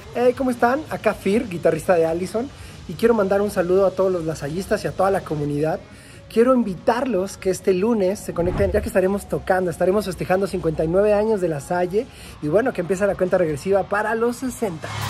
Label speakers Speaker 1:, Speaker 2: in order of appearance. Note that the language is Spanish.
Speaker 1: Hey, ¿cómo están? Acá Fir, guitarrista de Allison, y quiero mandar un saludo a todos los lasallistas y a toda la comunidad. Quiero invitarlos que este lunes se conecten, ya que estaremos tocando, estaremos festejando 59 años de La Salle y bueno, que empieza la cuenta regresiva para los 60.